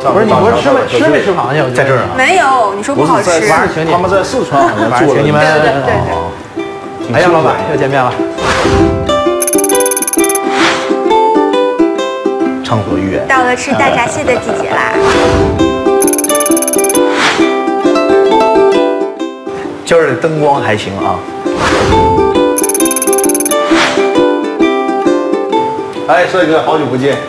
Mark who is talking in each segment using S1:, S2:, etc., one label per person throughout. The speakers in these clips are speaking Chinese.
S1: 不是你不是吃没吃螃蟹？在这儿啊？
S2: 没有，你说不好吃。
S1: 晚上请你，
S3: 他们在四川好像做
S1: 请你们。
S2: 对。
S1: 哎呀，老板又见面了。
S4: 畅所欲言。
S2: 到了吃大闸蟹的季节啦。
S4: 今儿的灯光还行啊。
S3: 哎，帅哥，好久不见。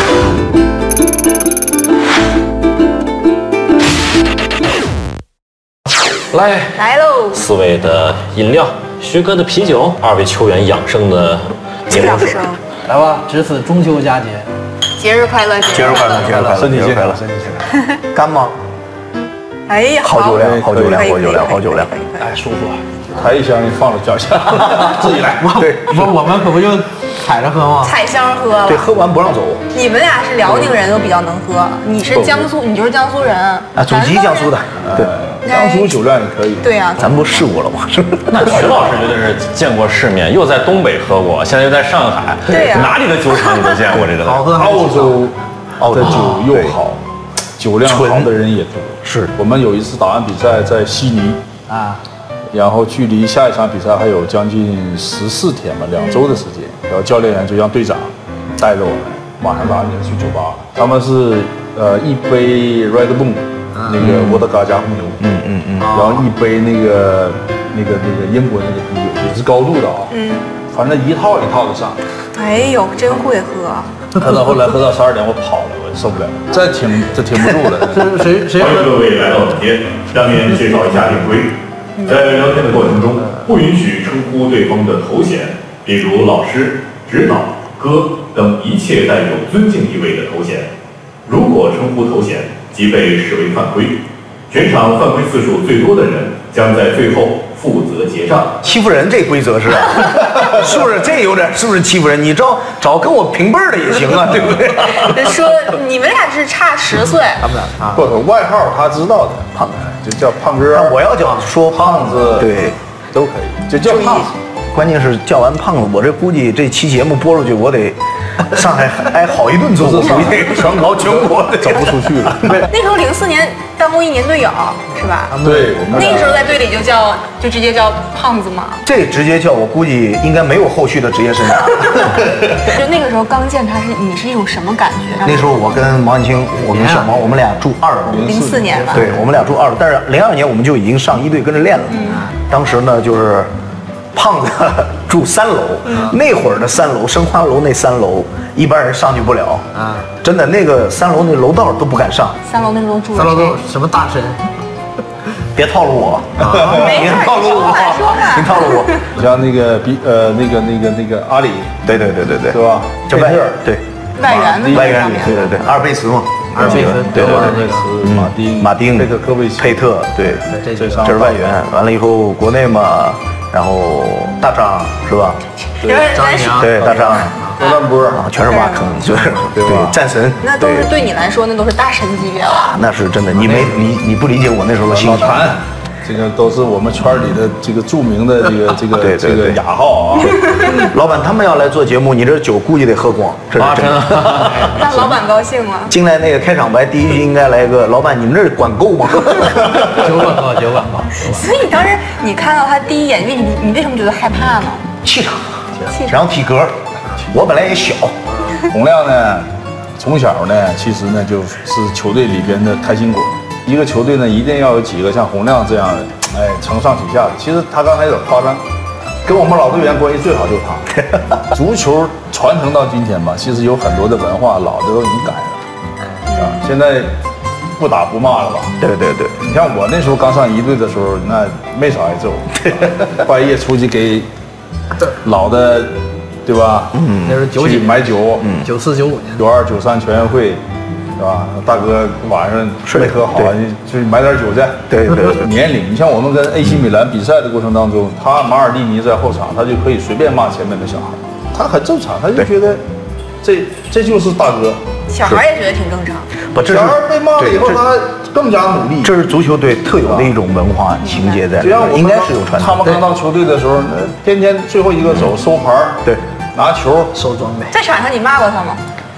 S2: 来喽
S5: ，4位的饮料，徐哥的啤酒，2位球员养生的柠檬水。
S1: 来吧，值此中秋佳节，
S2: 节日快乐，
S4: 节日快乐，节日快乐，
S3: 身体健康，身体健康。
S4: 干吗？
S2: 哎呀，
S4: 好酒量，好酒量，好酒量，好酒量，
S1: 哎，舒服。
S3: 抬一箱，你放到脚下，自己来。
S4: 对，
S1: 不，我们可不就踩着喝吗？
S2: 踩箱喝了。
S4: 对，喝完不让走。
S2: 你们俩是辽宁人，都比较能喝。你是江苏，你就是江苏人啊，
S4: 祖籍江苏的。对，
S3: 江苏酒量也可以。
S2: 对呀，
S4: 咱不试过了吗？
S5: 那徐老师绝对是见过世面，又在东北喝过，现在又在上海，
S2: 对呀，
S5: 哪里的酒厂你都见过，这个。
S1: 好喝。
S3: 澳洲的酒又好，酒量好的人也多。
S4: 是
S3: 我们有一次打完比赛在悉尼
S1: 啊。
S3: 然后距离下一场比赛还有将近14天吧，2周的时间。然后教练员就让队长带着我们，马上拉着去酒吧。他们是一杯 Red Bull， 那个沃德嘎加红牛，然后一杯那个英国那个啤酒，也是高度的啊，反正一套一套的上。
S2: 哎呦，真会喝。
S3: 喝到后来喝到12点，我跑了，我受不了，这挺不住了。
S1: 谁？
S6: 欢迎各位来到本店，下面介绍一下定规。在聊天的过程中，不允许称呼对方的头衔，比如老师、指导、哥等一切带有尊敬意味的头衔。如果称呼头衔，即被视为犯规。全场犯规次数最多的人将在最后负责结账。
S4: 欺负人这规则是啊，是不是？这有点是不是欺负人？你找跟我平辈儿的也行啊，对不对？
S2: 说你们俩是差10岁，
S1: 他们俩啊，
S3: 不，外号他知道的，胖就叫胖哥。
S4: 我要叫说
S3: 胖子，
S4: 对，
S3: 都可以，就叫胖子。
S4: 关键是叫完胖子，我这估计这期节目播出去，我得上海挨好一顿揍，属于全国的
S3: 走不出去了。
S2: 那时候04年当过1年队友是吧？
S3: 对，
S2: 那个时候在队里就直接叫胖子嘛。
S4: 这直接叫我估计应该没有后续的职业生涯。
S2: 就那个时候刚见他你是一种什么感觉？
S4: 那时候我跟毛锦清，我跟小毛，我们俩住2楼。
S2: 04年吧。
S4: 对，我们俩住2楼，但是02年我们就已经上1队跟着练了。当时呢就是。胖子住3楼，那会儿的3楼，申花楼那3楼，一般人上去不了啊！真的，那个3楼那楼道都不敢上。
S2: 3楼那时候住
S1: 3楼都什么大神？
S4: 别套路我，
S2: 别
S4: 套路我，别套路我。
S3: 像那个阿里，
S4: 对，
S3: 对吧？
S4: 叫外援，对，
S2: 外援，
S4: 对，阿尔贝茨嘛，
S1: 阿尔贝茨，
S4: 对，马丁，佩特，对，这是外援。完了以后，国内嘛。然后大张是吧？
S1: 张一鸣，
S4: 对大张，
S3: 周丹波
S4: 啊，全是挖坑，就是对战神。
S2: 那都是对你来说，那都是大神级别了。
S4: 那是真的，你不理解我那时候的心情。
S3: 这个都是我们圈里的这个著名的这个雅号啊。
S4: 老板他们要来做节目，你这酒估计得喝光，这是真的。
S2: 让老板高兴了。
S4: 进来那个开场白第一句应该来个：老板，你们这管够吗？
S1: 酒管够。
S2: 所以当时你看到他第一眼，你为什么觉得害怕呢？
S4: 气场，然后体格，我本来也小。
S3: 洪亮呢，从小呢，其实呢就是球队里边的开心果。一个球队呢，一定要有几个像洪亮这样的，承上启下的。其实他刚才有点夸张，跟我们老队员关系最好就是他。足球传承到今天吧，其实有很多的文化老的都已经改了，啊，现在不打不骂了吧？
S4: 对。
S3: 你像我那时候刚上1队的时候，那没少挨揍，半夜出去给老的，对吧？
S1: 那是90几
S3: 买酒
S1: ，94、95年
S3: ，92、93全运会。是吧？大哥晚上没喝好，你去买点酒去。
S4: 对。
S3: 年龄，你像我们跟 AC 米兰比赛的过程当中，他马尔蒂尼在后场，他就可以随便骂前面的小孩，他很正常，他就觉得这就是大哥。
S2: 小孩也觉得挺正常。
S4: 不，这是
S3: 小孩被骂了以后，他更加努力。
S4: 这是足球队特有的一种文化情节在，应该是有传承。
S3: 他们刚到球队的时候，天天最后一个走收牌，
S4: 对，
S3: 拿球
S1: 收装备。
S2: 在场上你骂过他吗？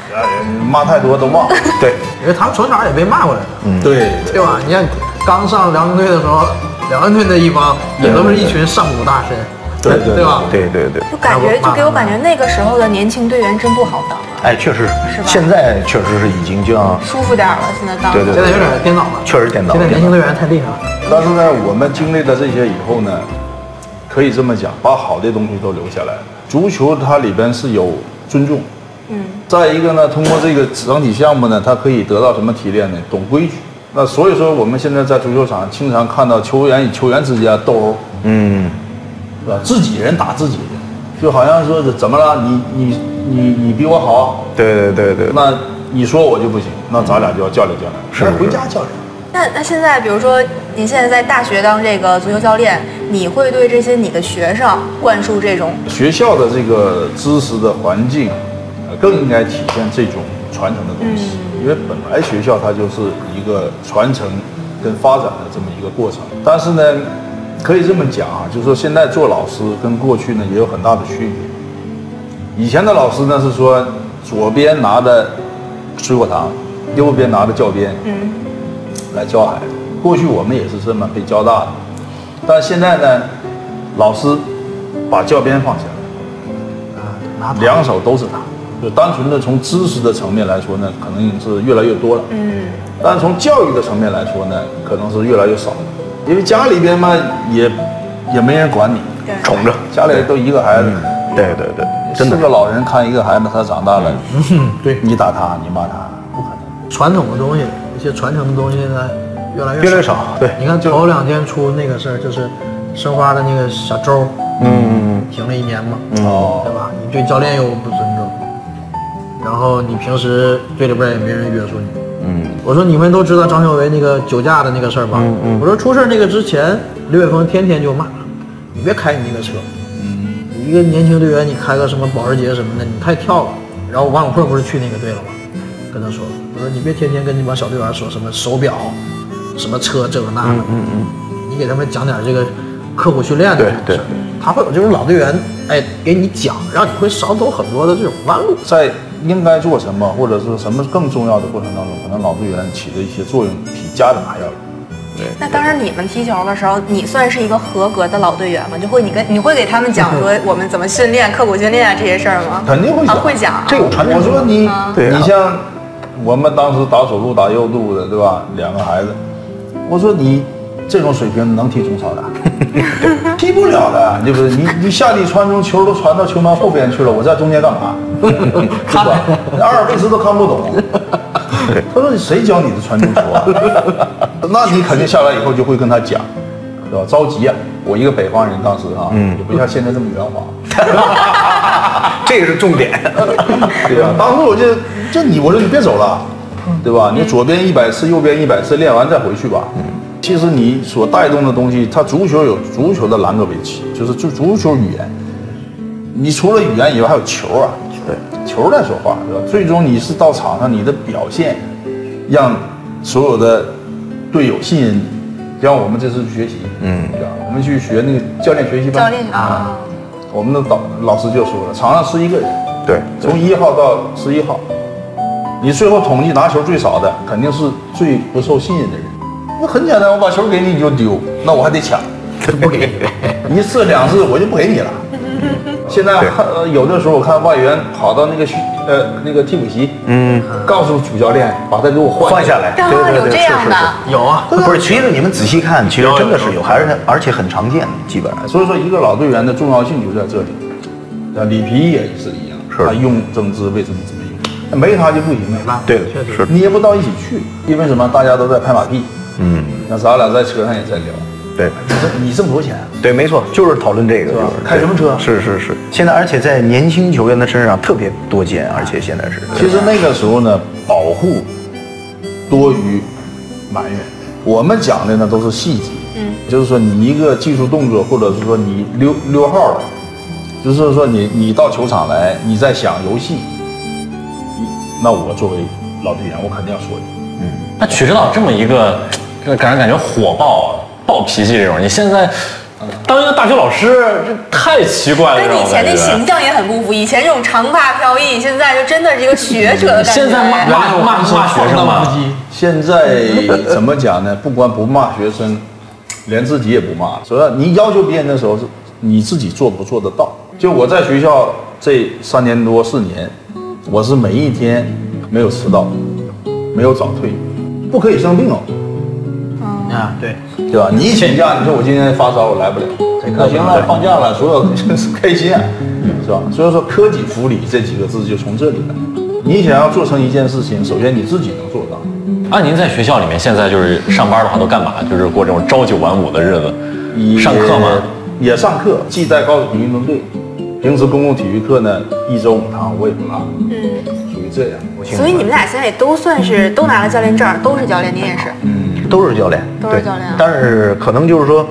S3: 骂太多都忘了。
S4: 对，
S1: 因为他们从小也被骂过来的，
S3: 对，
S1: 对吧？你看刚上辽宁队的时候，辽宁队那一帮也都是一群上古大神，对吧？
S4: 对，
S2: 就给我感觉那个时候的年轻队员真不好当，
S4: 哎，确实
S2: 是吧
S4: 现在确实是已经这样，
S2: 舒服点了。现在当
S4: 对
S1: 现在有点颠倒了，
S4: 确实颠倒。
S1: 现在年轻队员太厉害了。
S3: 但是呢，我们经历了这些以后呢，可以这么讲，把好的东西都留下来。足球它里边是有尊重，再一个呢，通过这个整体项目呢，它可以得到什么提炼呢？懂规矩。那所以说，我们现在在足球场经常看到球员与球员之间斗殴，是吧？自己人打自己人，就好像说是怎么了？你比我好，
S4: 对，
S3: 那你说我就不行，那咱俩就要较量。是回家较量。
S2: 那现在，比如说您现在在大学当这个足球教练，你会对这些你的学生灌输这种
S3: 学校的这个知识的环境，更应该体现这种传承的东西，因为本来学校它就是一个传承跟发展的这么一个过程。但是呢，可以这么讲啊，就是说现在做老师跟过去呢也有很大的区别。以前的老师呢是说左边拿着水果糖，右边拿着教鞭，来教孩子。过去我们也是这么被教大的，但现在呢，老师把教鞭放下来，两手都是他。就单纯的从知识的层面来说呢，可能是越来越多了。但是从教育的层面来说呢，可能是越来越少了。因为家里边嘛，也没人管你，
S4: 宠着，
S3: 家里都一个孩子。
S4: 对，真的
S3: 4个老人看一个孩子，他长大了，
S1: 对，
S3: 你打他，你骂他，不可能。
S1: 传统的东西，一些传承的东西现在越来
S4: 越少。对，
S1: 你看头2天出那个事儿，就是申花的那个小周，停了1年嘛，对吧？你对教练又不尊重，然后你平时队里边也没人约束你，我说你们都知道张秀维那个酒驾的那个事儿吧？我说出事那个之前，刘伟峰天天就骂，你别开你那个车，你一个年轻队员，你开个什么保时捷什么的，你太跳了。然后王永珀不是去那个队了吗？跟他说，我说你别天天跟你帮小队员说什么手表、什么车这个那的，你给他们讲点这个刻苦训练的事儿，他会有这种老队员给你讲，让你会少走很多的这种弯路。
S3: 在应该做什么或者是什么更重要的过程当中，可能老队员起的一些作用比家长还要有。
S2: 那当时你们踢球的时候，你算是一个合格的老队员吗？你会给他们讲说我们怎么训练、刻苦训练这些事儿吗？
S3: 肯定会讲，
S2: 会讲。
S3: 这有传承。我说你像我们当时打左路打右路的，对吧？2个孩子，我说你这种水平能踢中超的？踢不了的，对不对？你下地传中，球都传到球门后边去了，我在中间干嘛？对吧？阿尔卑斯都看不懂。他说：“谁教你的传中球啊？”那你肯定下来以后就会跟他讲，对吧？着急啊！我一个北方人，当时啊，也不像现在这么圆滑。
S4: 这个是重点。
S3: 对啊，当时我我说你别走了，对吧？你左边100次，右边100次，练完再回去吧。其实你所带动的东西，它足球有足球的兰格维奇，就是足球语言。你除了语言以外，还有球啊。对，球在说话，对吧？最终你是到场上，你的表现让所有的队友信任你。像我们这次去学习，对吧？我们去学那个教练学习班。
S2: 教练啊，
S3: 我们的老师就说了，场上11个人，
S4: 对，
S3: 从1号到11号，你最后统计拿球最少的，肯定是最不受信任的人。那很简单，我把球给你你就丢，那我还得抢，不给你1次2次我就不给你了。现在有的时候我看外援跑到那个替补席，告诉主教练把他给我换
S4: 下来。
S2: 对，有这样的，
S1: 有啊，
S4: 不是，其实你们仔细看，其实真的是有，而且很常见，基本上。
S3: 所以说，一个老队员的重要性就在这里。里皮也是一样，他用曾之为什么这么用？没他就不行了。
S4: 对，是
S3: 捏不到一起去，因为什么？大家都在拍马屁。那咱俩在车上也在聊。
S4: 对，
S3: 你挣多少钱？
S4: 对，没错，就是讨论这个，就是
S3: 开什么车？
S4: 是。现在而且在年轻球员的身上特别多见，而且现在是。
S3: 其实那个时候呢，保护多于埋怨。我们讲的呢都是细节，就是说你一个技术动作，或者是说你溜号了，就是说你到球场来，你在想游戏，那我作为老队员，我肯定要说你。
S5: 那曲指导这么一个，让人感觉火爆、暴脾气这种，你现在当一个大学老师，这太奇怪了。
S2: 跟以前那形象也很不符，以前这种长发飘逸，现在就真的是一个学者的感觉。
S5: 现在骂学生嘛，
S3: 现在怎么讲呢？不光不骂学生，连自己也不骂。主要你要求别人的时候，是你自己做不做得到。就我在学校这3年多4年，我是每一天没有迟到，没有早退，不可以生病哦。
S1: 啊，对
S3: 吧？你一请假，你说我今天发烧，我来不了。那行了，放假了，所有开心啊，是吧？所以说科己复礼这几个字就从这里来。你想要做成一件事情，首先你自己能做到。
S5: 按您在学校里面现在就是上班的话都干嘛？就是过这种朝9晚5的日子，上课吗？
S3: 也上课，既在高水平运动队，平时公共体育课呢1周5堂我也不落，属于这样。
S2: 所以你们俩现在也都算是都拿了教练证，都是教练，您也是。
S4: 都是教练，
S2: 都是教练。
S4: 但是可能就是说，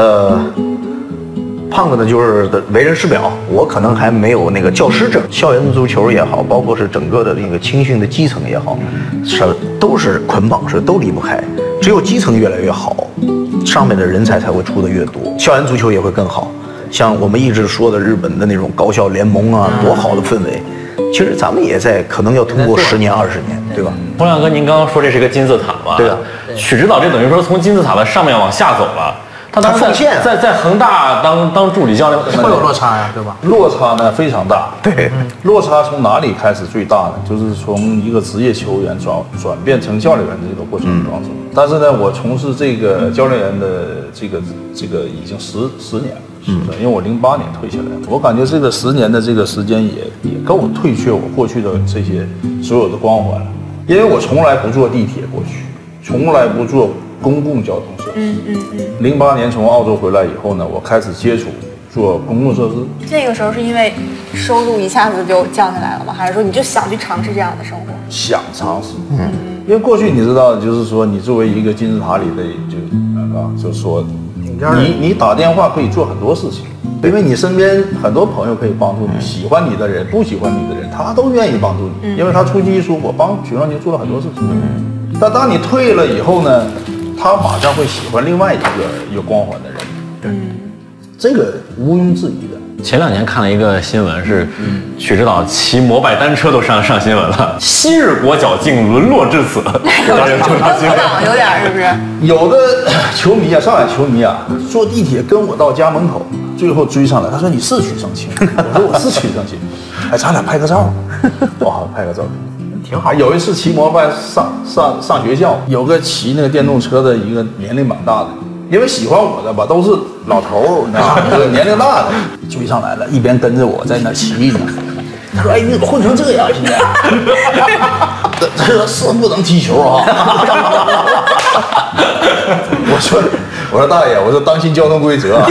S4: 胖子呢就是为人师表，我可能还没有那个教师证。校园足球也好，包括是整个的那个青训的基层也好，都是捆绑式，都离不开。只有基层越来越好，上面的人才才会出的越多，校园足球也会更好。像我们一直说的日本的那种高校联盟啊，多好的氛围。其实咱们也在可能要通过10年20年，对吧？
S5: 洪亮哥，您刚刚说这是个金字塔嘛？
S4: 对啊。
S5: 许指导这等于说从金字塔的上面往下走了。他
S4: 奉献
S5: 在恒大当助理教练
S1: 会有落差呀，对吧？
S3: 落差呢非常大。
S4: 对，
S3: 落差从哪里开始最大呢？就是从一个职业球员转变成教练员这个过程当中。但是呢，我从事这个教练员的这个已经十年了。因为我08年退下来，我感觉这个10年的这个时间也够退却我过去的这些所有的光环了。因为我从来不坐地铁过去，从来不坐公共交通设施。08年从澳洲回来以后呢，我开始接触做公共设施。
S2: 这个时候是因为收入一下子就降下来了吗？还是说你就想去尝试这样的生活？
S3: 想尝试。因为过去你知道，就是说你作为一个金字塔里的就说。你打电话可以做很多事情，因为你身边很多朋友可以帮助你，喜欢你的人、不喜欢你的人，他都愿意帮助你，因为他出去一说，我帮许少年做了很多事情。但当你退了以后呢，他马上会喜欢另外一个有光环的人，这个毋庸置疑的。
S5: 前2年看了一个新闻，是许指导骑摩拜单车都上新闻了，昔日国脚竟沦落至此，
S2: 有点是不是？
S3: 有的球迷啊，上海球迷啊，坐地铁跟我到家门口，最后追上来，他说你是许胜清，我说我是许胜清，哎，咱俩拍个照，好拍个照片。挺好。有一次骑摩拜上学校，有个骑那个电动车的一个年龄蛮大的，因为喜欢我的吧都是老头儿，年龄大的追上来了，一边跟着我在那骑呢。他说：“哎，你怎么混成这样现在？这是不能踢球啊！”我说大爷，我说当心交通规则。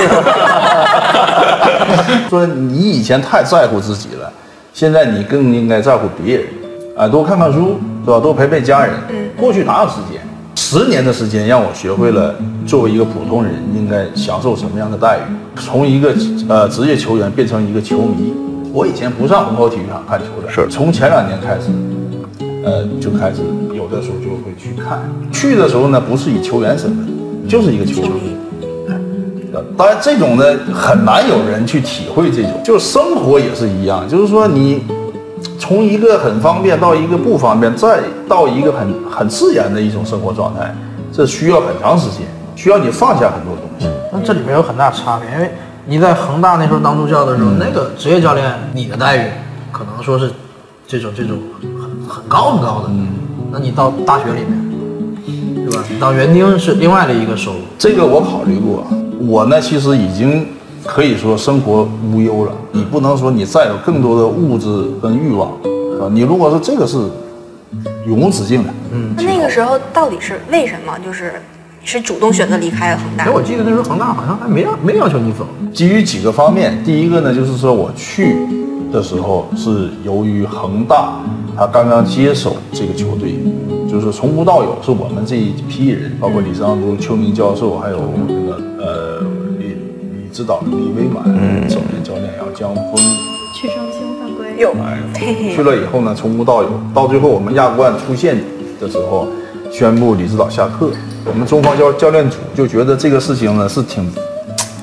S3: 说你以前太在乎自己了，现在你更应该在乎别人啊，多看看书是吧？多陪陪家人。过去哪有时间？10年的时间让我学会了作为一个普通人应该享受什么样的待遇，从一个职业球员变成一个球迷。我以前不上虹口体育场看球的，是从前2年开始，就开始有的时候就会去看。去的时候呢，不是以球员身份，就是一个球迷。当然，这种呢很难有人去体会这种，就是生活也是一样，就是说你从一个很方便到一个不方便，再到一个很自然的一种生活状态，这需要很长时间，需要你放下很多东西。
S1: 那这里面有很大差别，因为你在恒大那时候当助教的时候，那个职业教练你的待遇可能说是这种很高的，那你到大学里面，对吧？你到园丁是另外的一个收入。这
S3: 个我考虑过，我呢其实已经可以说生活无忧了。你不能说你再有更多的物质跟欲望啊，你如果说这个是永无止境的，
S2: 那个时候到底是为什么？是主动选择离开了恒大。
S1: 我记得那时候恒大好像还没要求你走。
S3: 基于几个方面，第一个呢，就是说我去的时候是由于恒大他刚刚接手这个球队，就是从无到有，是我们这一批人，包括李尚都、邱明教授，还有那个李指导、李伟满首任教练杨江峰。
S2: 去成兴犯规有，
S3: 去了以后呢，从无到有，到最后我们亚冠出线的时候，宣布李指导下课。我们中方教练组就觉得这个事情呢是挺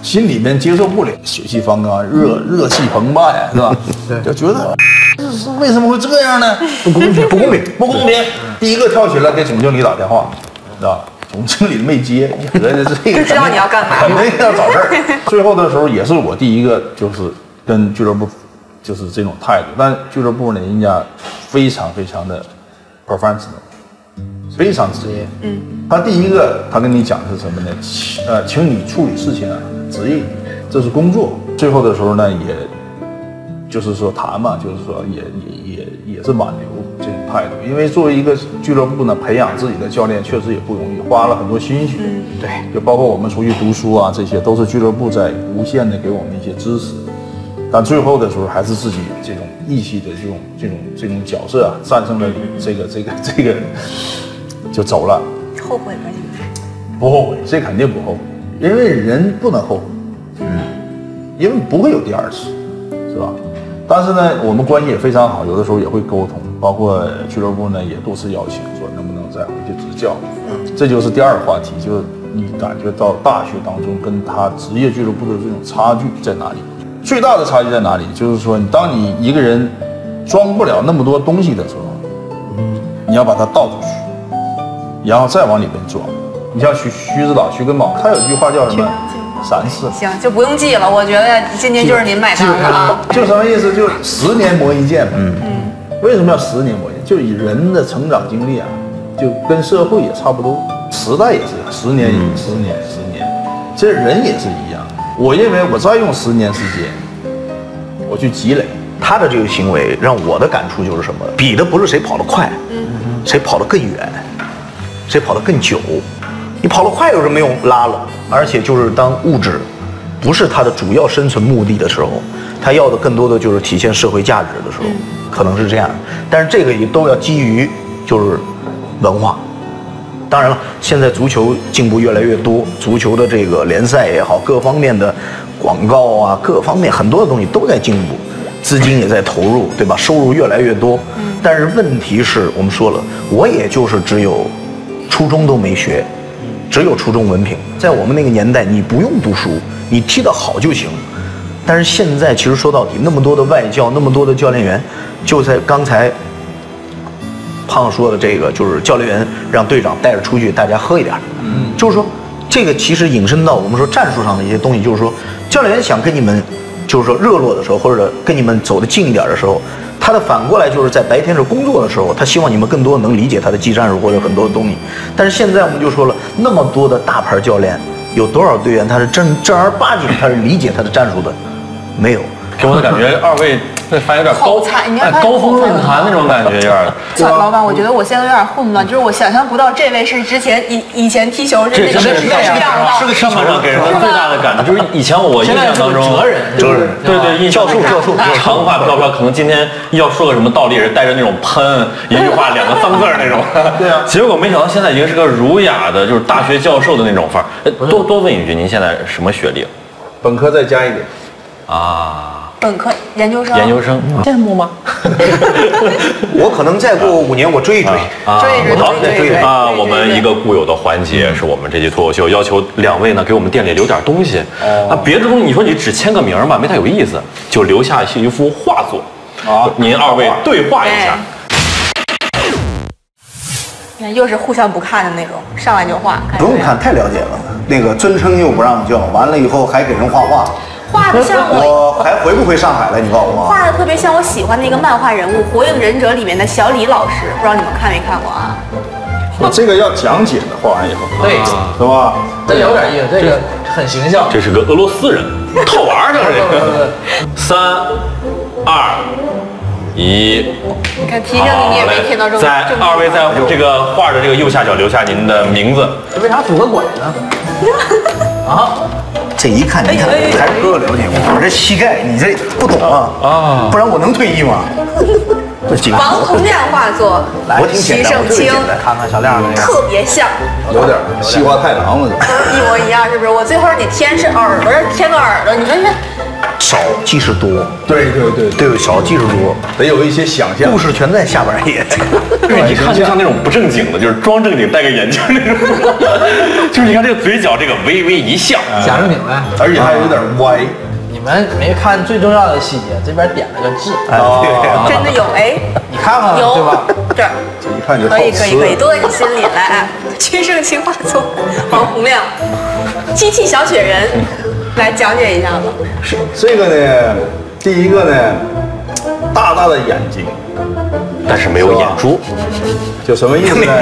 S3: 心里面接受不了，血气方刚，热气澎湃呀，是吧？
S1: 对，
S3: 就觉得是为什么会这样呢？
S4: 不公平，不公平，
S3: 不公平！第一个跳起来给总经理打电话，知道吧？总经理没接，你合计这个
S2: 就知道你要干嘛，
S3: 肯定要找事儿。最后的时候也是我第一个，就是跟俱乐部就是这种态度，但俱乐部呢，人家非常非常的 professional， 非常职业。他第一个他跟你讲的是什么呢？请你处理事情啊，职业，这是工作。最后的时候呢，也就是说谈嘛，就是说也是挽留这种态度，因为作为一个俱乐部呢，培养自己的教练确实也不容易，花了很多心血。
S4: 对，
S3: 就包括我们出去读书啊，这些都是俱乐部在无限的给我们一些支持。但最后的时候，还是自己这种义气的这种角色啊，战胜了这个，就走了。
S2: 后悔吗？
S3: 不后悔，这肯定不后悔，因为人不能后悔，因为不会有第二次，是吧？但是呢，我们关系也非常好，有的时候也会沟通，包括俱乐部呢也多次邀请，说能不能再回去执教。这就是第二个话题，就是你感觉到大学当中跟他职业俱乐部的这种差距在哪里？最大的差距在哪里？就是说，当你一个人装不了那么多东西的时候，你要把它倒出去，然后再往里面装。你像徐指导、徐根宝，他有一句话叫什么？3次。
S2: 行，就不用记了。我觉得今天就是您买单了啊。
S3: 就什么意思？就10年磨一剑嘛。为什么要10年磨一剑？就以人的成长经历啊，就跟社会也差不多，时代也是10年、10年，这人也是一样。我认为我再用10年时间，我去积累。
S4: 他的这个行为让我的感触就是什么？比的不是谁跑得快，谁跑得更远，谁跑得更久。你跑得快有什么用？拉了。而且就是当物质不是他的主要生存目的的时候，他要的更多的就是体现社会价值的时候，可能是这样。但是这个也都要基于就是文化。当然了，现在足球进步越来越多，足球的这个联赛也好，各方面的广告啊，各方面很多的东西都在进步，资金也在投入，对吧？收入越来越多。但是问题是我们说了，我也就是只有初中都没学，只有初中文凭。在我们那个年代，你不用读书，你踢得好就行。但是现在其实说到底，那么多的外教，那么多的教练员，就在刚才胖说的这个，就是教练员让队长带着出去，大家喝一点。就是说这个其实引申到我们说战术上的一些东西，就是说教练员想跟你们就是说热络的时候，或者跟你们走得近一点的时候，他的反过来就是在白天是工作的时候，他希望你们更多能理解他的技战术或者很多的东西。但是现在我们就说了，那么多的大牌教练，有多少队员他是正儿八经他是理解他的战术的？没有。
S5: 给我的感觉，二位这发有点高高峰论坛那种感觉，有点。
S2: 老板，我觉得我现在有点混乱，就是我想象不到这位是之前以前踢球是那个是这样的。
S5: 是个上半场给人最大的感觉，就是以前我印象当中，
S1: 哲人，
S5: 对，印象
S4: 教授，
S5: 长话飘飘，可能今天要说个什么道理，是带着那种喷，一句话2个3个字那种。
S3: 对啊。
S5: 结果没想到现在已经是个儒雅的，就是大学教授的那种范儿。多问一句，您现在什么学历？
S3: 本科再加一点。
S5: 啊。
S2: 本科、研究生，
S5: 羡慕吗？
S4: 我可能再过5年，我追一追，
S5: 好，我们一个固有的环节是我们这期脱口秀要求2位呢给我们店里留点东西。别的东西你说你只签个名吧，没太有意思，就留下一幅画作。您2位对话一下。
S2: 你看，又是互相不看的那种，上来就画。
S7: 不用看，太了解了。那个尊称又不让叫，完了以后还给人画画。
S2: 画的像
S7: 我还回不回上海了？你告诉我。
S2: 画的特别像我喜欢的一个漫画人物《火影忍者》里面的小李老师，不知道你们看没看过啊？
S3: 我这个要讲解的画完以后，
S1: 对，
S3: 是吧？
S1: 这有点意思，这个很形象。
S5: 这是个俄罗斯人，套娃呢这个。3、2、1。
S2: 你看，提醒你也没听到正。
S5: 在2位在这个画的这个右下角留下您的名字。
S1: 为啥拄个拐呢？啊？
S7: 这一看，你看还是哥哥了解我。我这膝盖，你这不懂啊？不然我能退役吗？
S2: 王洪亮画作，徐胜清，
S1: 看看小亮那个，
S2: 特别像，
S3: 有点西瓜太郎了，
S2: 一模一样，是不是？我最后你添是耳朵，添个耳朵，你看看。
S4: 少即是多，
S3: 对，
S4: 少即是多，
S3: 得有一些想象，
S4: 故事全在下边也。
S5: 对，一看就像那种不正经的，就是装正经戴个眼镜那种，就是你看这个嘴角这个微微一笑，
S1: 假正经呗，
S3: 而且还有点歪。
S1: 你们没看最重要的细节，这边点了个痣，
S2: 真的有哎，
S1: 你看看
S2: 有
S1: 对吧？
S2: 这儿
S3: 这一看就
S2: 可以，都在你心里来。曲胜清画作，王洪亮，机器小雪人，来讲解一下吧。
S3: 这个呢，第一个呢，大大的眼睛，
S5: 但是没有眼珠，
S3: 就什么意思呢？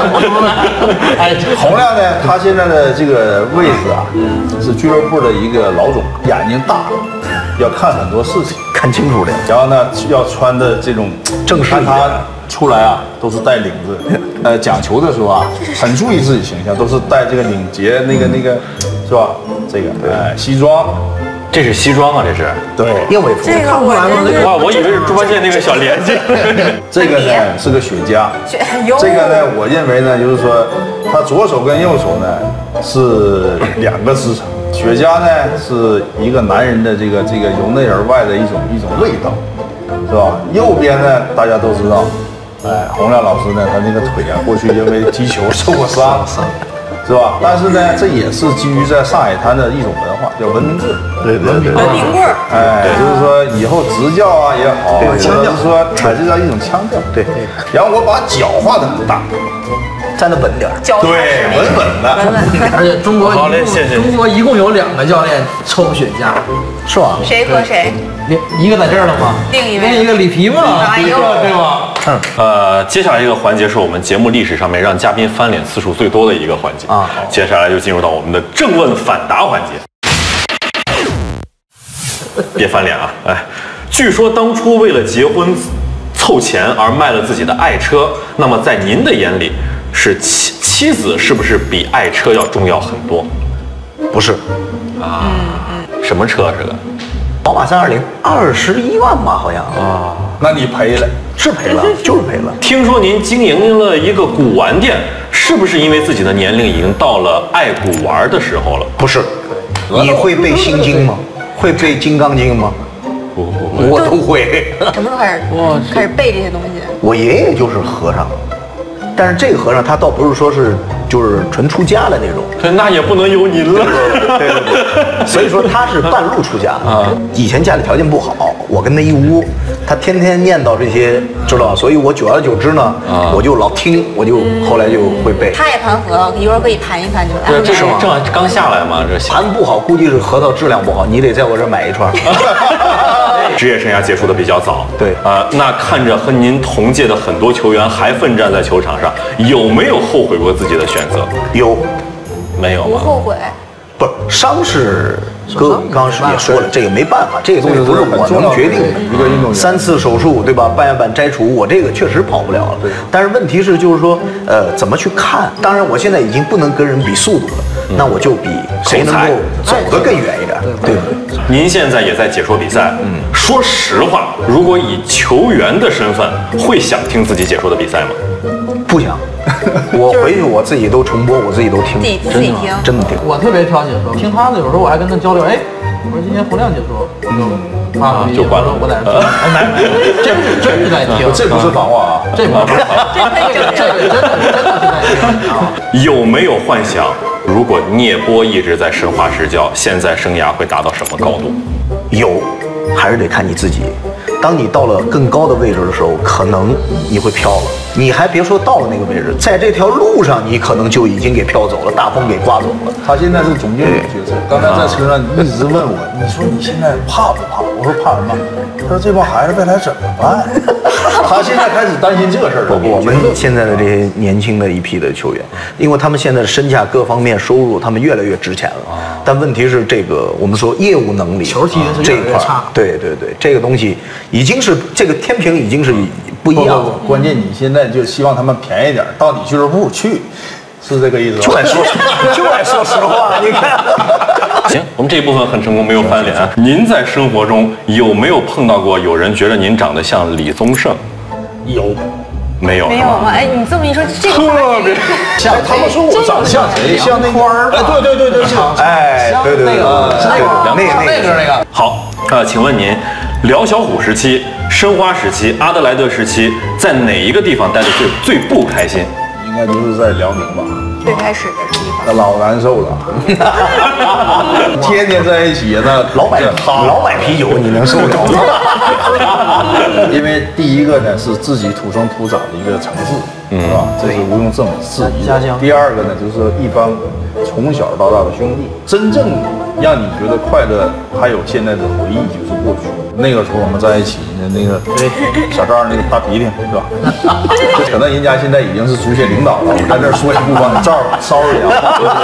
S3: 洪亮呢，他现在的这个位置啊，是俱乐部的一个老总，眼睛大，要看很多事情，
S4: 看清楚点。
S3: 然后呢，要穿的这种正式，看他出来啊，都是带领子。讲球的时候啊，很注意自己形象，都是带这个领结，那个，是吧？这个西装。
S5: 这是西装啊，这是
S3: 对，
S4: 燕尾服。
S2: 这个我真是
S5: 哇，我以为是猪八戒那个小帘子。
S3: 这个呢是个雪茄，
S2: 有
S3: 这个呢，我认为呢，就是说，他左手跟右手呢是两个支撑。雪茄呢是一个男人的这个由内而外的一种味道，是吧？右边呢大家都知道，洪亮老师呢，他那个腿啊，过去因为击球受过伤。是吧？但是呢，这也是基于在上海滩的一种文化，叫文明棍。
S4: 对，
S2: 文明棍。
S3: 就是说以后执教啊也好，或者是说这叫一种腔调。
S4: 对。
S3: 然后我把脚画得很大，
S4: 站得稳点。
S3: 对，稳的。
S1: 而且中国一共有2个教练抽雪茄，
S4: 是吧？
S2: 谁和谁？
S1: 一个在这儿了吗？
S2: 另
S1: 一个里皮嘛，对吗？
S5: 接下来一个环节是我们节目历史上面让嘉宾翻脸次数最多的一个环节啊。接下来就进入到我们的正问反答环节。别翻脸啊！据说当初为了结婚凑钱而卖了自己的爱车，那么在您的眼里，是妻子是不是比爱车要重要很多？
S4: 不是
S5: 啊，什么车这个？
S4: 宝马320，21万吧，好像
S5: 啊。
S3: 那你赔了，
S4: 是赔了，就是赔了。
S5: 听说您经营了一个古玩店，是不是因为自己的年龄已经到了爱古玩的时候了？
S4: 不是，你会背心经吗？会背金刚经吗？我都会。
S2: 什么时候开始背这些东西？
S4: 我爷爷就是和尚，但是这个和尚他倒不是说是就是纯出家的那种。
S5: 对，那也不能由您了。
S4: 对，所以说他是半路出家啊。以前家里条件不好，我跟他一屋，他天天念叨这些，知道吧？所以我久而久之呢，我就老听，我就后来就会背。
S2: 他也盘核桃，一会儿可以盘一盘就来。
S5: 对，这是正刚下来嘛，这
S4: 盘不好，估计是核桃质量不好，你得在我这儿买一串。
S5: 职业生涯结束的比较早，
S4: 对
S5: 那看着和您同届的很多球员还奋战在球场上，有没有后悔过自己的选择？
S4: 有，
S5: 没有？
S2: 不后悔。
S4: 不是伤是哥刚刚也说了，这个没办法，这个东西不是我能决定的。
S3: 一个运动员
S4: 3次手术，对吧？半月板摘除，我这个确实跑不了了。对。但是问题是，就是说，怎么去看？当然，我现在已经不能跟人比速度了，那我就比谁能够走得更远一点，对不对？
S5: 您现在也在解说比赛，说实话，如果以球员的身份，会想听自己解说的比赛吗？
S4: 不想。我回去我自己都重播，我自己都听，
S2: 自己听，
S4: 真的听。
S1: 我特别挑解说，听他的有时候我还跟他交流，我说今天洪亮解说，
S5: 就关了，
S1: 我在这听，这真是在听，
S3: 这不是反话啊，
S1: 这不是，这真的是在听。
S5: 有没有幻想，如果聂波一直在申花执教，现在生涯会达到什么高度？
S4: 有，还是得看你自己。当你到了更高的位置的时候，可能你会飘了。你还别说到了那个位置，在这条路上，你可能就已经给飘走了，大风给刮走了。
S3: 他现在是总经理角色。刚才在车上一直问我，你说你现在怕不怕？我说怕什么？他说这帮孩子未来怎么办？他现在开始担心这个事儿了。
S4: 我们现在的这些年轻的一批的球员，因为他们现在的身价各方面收入，他们越来越值钱了。但问题是，这个我们说业务能力，
S1: 球踢的是越来越差。
S4: 对，这个东西已经是这个天平已经是不一样了。
S3: 关键你现在就希望他们便宜点，到你俱乐部去，是这个意思吧？
S4: 就爱说实话，你看。
S5: 行，我们这一部分很成功，没有翻脸。您在生活中有没有碰到过有人觉得您长得像李宗盛？
S3: 有。
S5: 没有，
S2: 没有吗？哎，你这么一说，这个
S3: 特别像，他们说我长得像谁？像那个哎，对，
S4: 哎，对，
S1: 那个。
S5: 好，请问您，辽小虎时期、申花时期、阿德莱德时期，在哪一个地方待的最不开心？
S3: 应该就是在辽宁吧。
S2: 最开始的地方，
S3: 那老难受了，天天在一起，那
S4: 老买啤酒，你能受了吗？
S3: 因为第一个呢是自己土生土长的一个城市，是吧？这是毋庸置疑的。第二个呢就是一帮从小到大的兄弟，真正让你觉得快乐，还有现在的回忆就是过去。那个时候我们在一起呢，那个小赵那个大鼻涕是吧？可能人家现在已经是足协领导了，我在这儿说一句话，赵sorry啊，